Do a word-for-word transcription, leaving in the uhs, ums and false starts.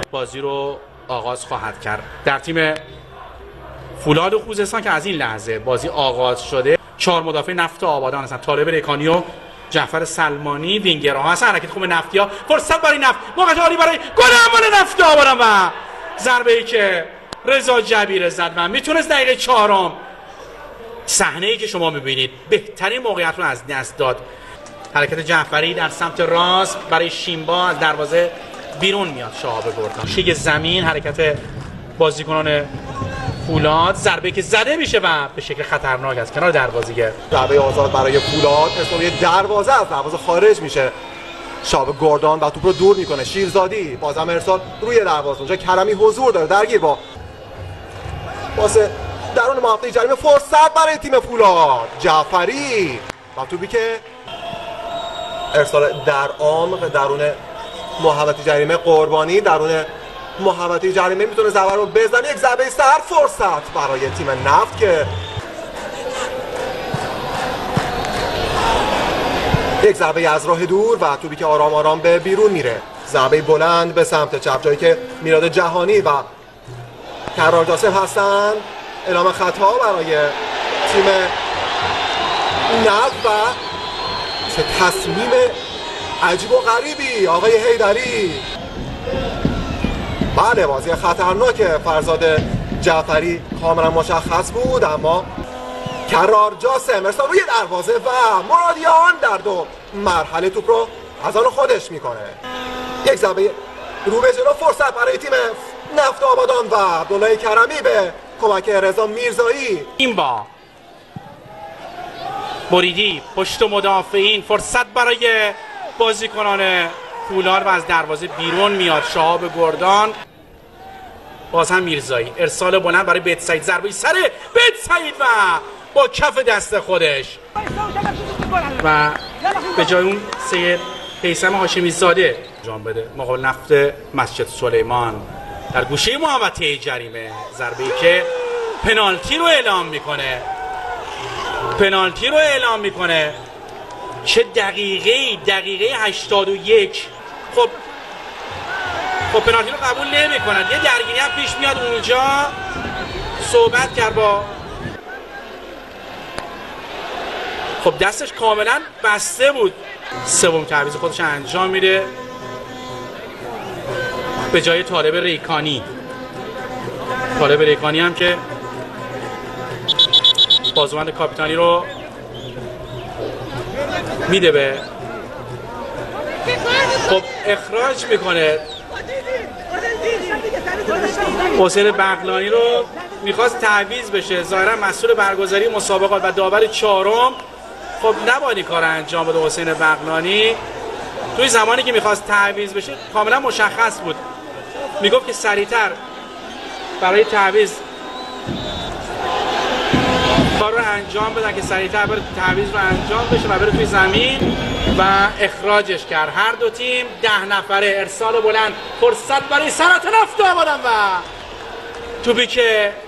بازی رو آغاز خواهد کرد. در تیم فولاد خوزستان که از این لحظه بازی آغاز شده چهار مدافع نفت آبادان هستن. طالب ریکانی و جعفر سلمانی وینگرها هستن. حرکت خوب نفتیا، فرصت برای نفت، موقع عالی برای گل اول نفت آبادان و ضربه ای که رضا جبیر زد و میتونست دقیقه چهارم صحنه ای که شما میبینید بهترین موقعیت رو از دست داد. حرکت جعفری در سمت راست برای شیمبا از دروازه بیرون میاد. شهاب گردان شیگ زمین، حرکت بازیکنان فولاد، ضربه که زده میشه و به شکل خطرناک از کنار دروازه. ضربه آزاد برای فولاد، اسم دروازه از دروازه خارج میشه. شهاب گردان و توپ رو دور میکنه. شیرزادی بازم ارسال روی دروازه، اونجا کرمی حضور داره درگیر با واسه درون محوطه جریمه. فرصت برای تیم فولاد، جعفری و توپی که ارسال در عمق درون محوطه جریمه. قربانی درون محوطه جریمه میتونه ضربه رو بزنه. یک ضربه سر، فرصت برای تیم نفت که یک ضربه از راه دور و توپی که آرام آرام به بیرون میره. ضربه بلند به سمت چپ، جایی که میلاد جهانی و کرار جاسم هستن. اعلام خطا برای تیم نفت و چه تصمیم عجیب و غریبی آقای حیدری. بله، بازی خطرناک فرزاد جعفری کاملا مشخص بود، اما کرار جاسم ارسال روی دروازه و مرادیان در دو مرحله توپ رو از آن خودش میکنه. یک ضربه رو به جلو، فرصت برای تیم نفت آبادان و عبدالله کرمی به کمک رضا میرزایی. این با بریدی پشت مدافعین، فرصت برای بازیکنان فولاد و از دروازه بیرون میاد. شهاب گردان، باز هم میرزایی، ارسال بلند برای بیت سعید، ضربه سر بیت سعید و با کف دست خودش و به جای اون سید قیسم هاشمی زاده انجام بده مقابل نفت مسجد سلیمان در گوشه محوطه جریمه. ضربه‌ای که پنالتی رو اعلام میکنه، پنالتی رو اعلام میکنه. چه دقیقه دقیقه هشتاد و یک. خب خب پنالتی رو قبول نمیکنن. یه درگیری هم پیش میاد اونجا. صحبت کرد با خب دستش کاملا بسته بود. سوم تعویض خودش انجام میده به جای طالب ریکانی. طالب ریکانی هم که بازوبند کاپیتانی رو میده به خب اخراج میکنه. حسین بغلانی رو میخواست تعویض بشه، ظاهرا مسئول برگزاری مسابقات و داور چهارم خب نباید کار انجام بده. حسین بغلانی توی زمانی که میخواست تعویض بشه کاملا مشخص بود، میگفت که سریعتر برای تعویض کار رو انجام بدن که سریعتر بره تعویض رو انجام بشه و بره توی زمین و اخراجش کرد. هر دو تیم ده نفره. ارسال بلند، فرصت برای صنعت نفت آبادان و توپی که